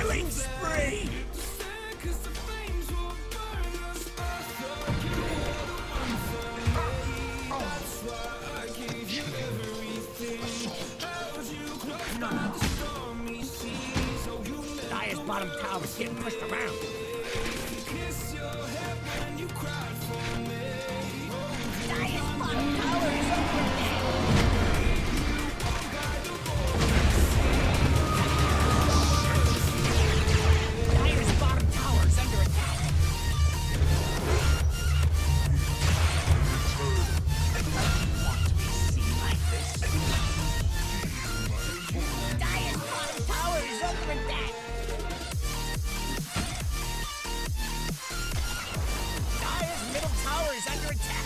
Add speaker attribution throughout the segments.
Speaker 1: Killing spree! Dire's bottom tower's getting pushed around. Dire's bottom tower is under attack. Dire's bottom tower is under attack. Want to be seen like this? Dire's bottom tower is under attack. Dire's middle tower is under attack.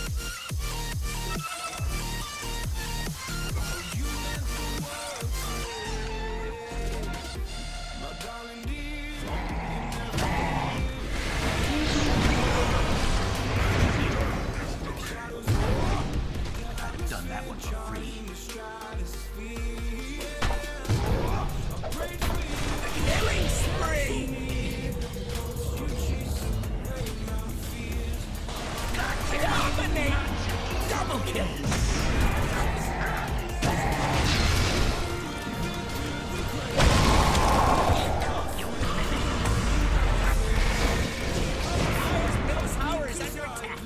Speaker 1: Done that one for free. Killing spree! Dominate! Double kill! Middle tower is under attack.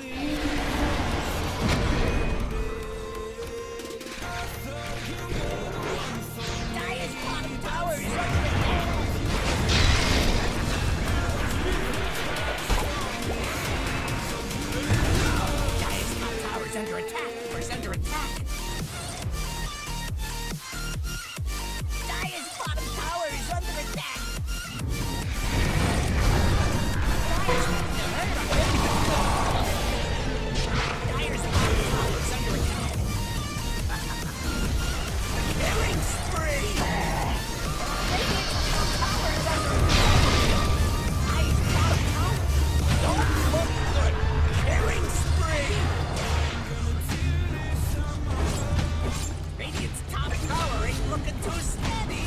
Speaker 1: Dire's bottom tower is under attack. Dire's top tower is under attack. Or is under attack. Dire's bottom tower is under attack. Dire's bottom tower is under attack. Killing spree! Radiant's top tower is under attack. Dire's bottom tower don't look good. Killing spree! Radiant's top tower ain't looking too steady.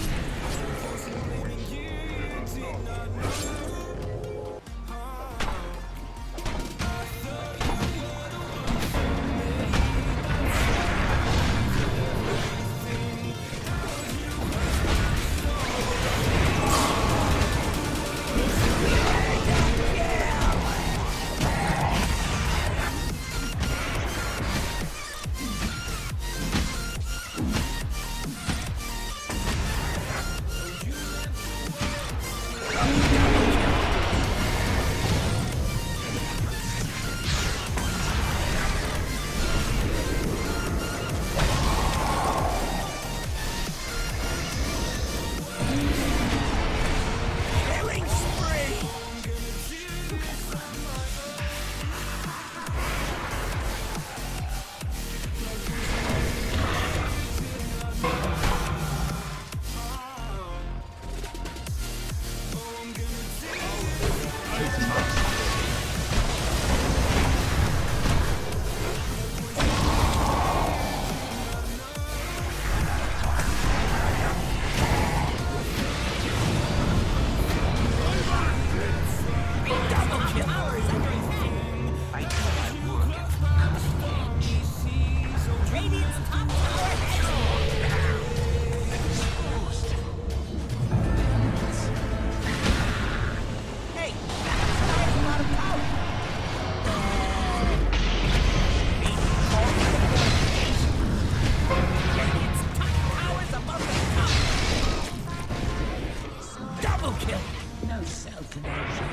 Speaker 1: Killing spree! Double kill! Tower is under attack. I know I work at the cutting edge. Radiant's top tower has Hey, that's Dire's bottom tower. Radiant's top tower's above the top. Double kill! No self-connection.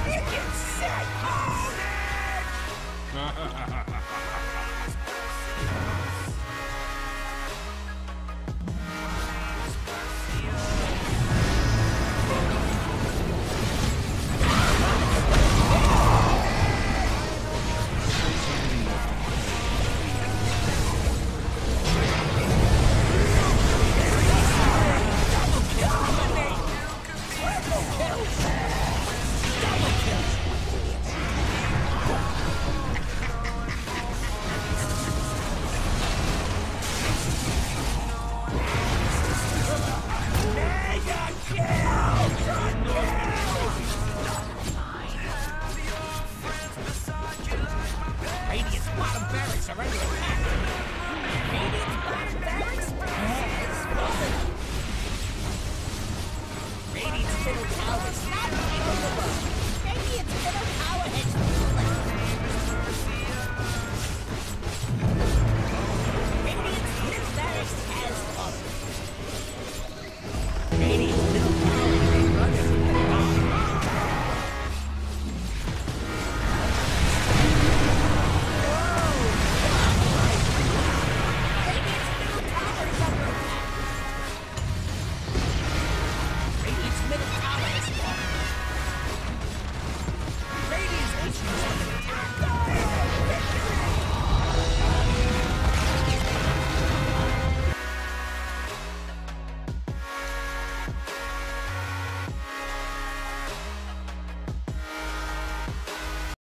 Speaker 1: Pick it, set, hold it!